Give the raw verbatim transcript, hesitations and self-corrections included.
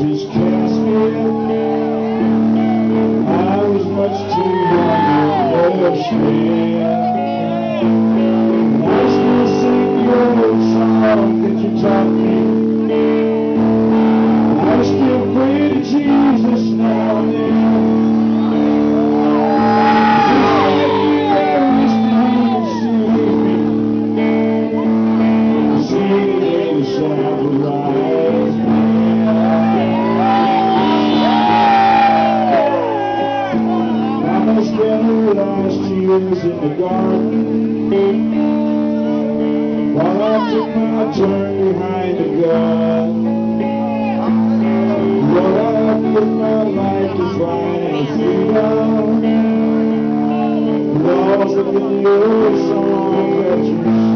his casket. I was much too young to understand. I still sing your old song that you taught me. I still pray to Jesus now and then. In the garden, while I took my turn behind the gun. Lord, I put my life to find freedom. Lord, in the old song that you